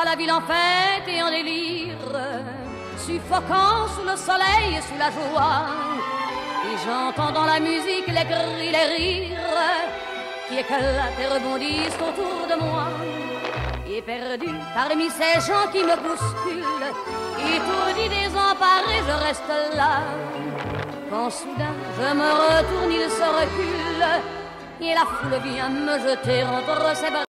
la ville en fête et en délire, suffocant sous le soleil et sous la joie. Et j'entends dans la musique les cris, les rires qui éclatent et rebondissent autour de moi. Et perdu parmi ces gens qui me bousculent, étourdi, désemparé, je reste là. Quand soudain je me retourne, il se recule, et la foule vient me jeter entre ses bras.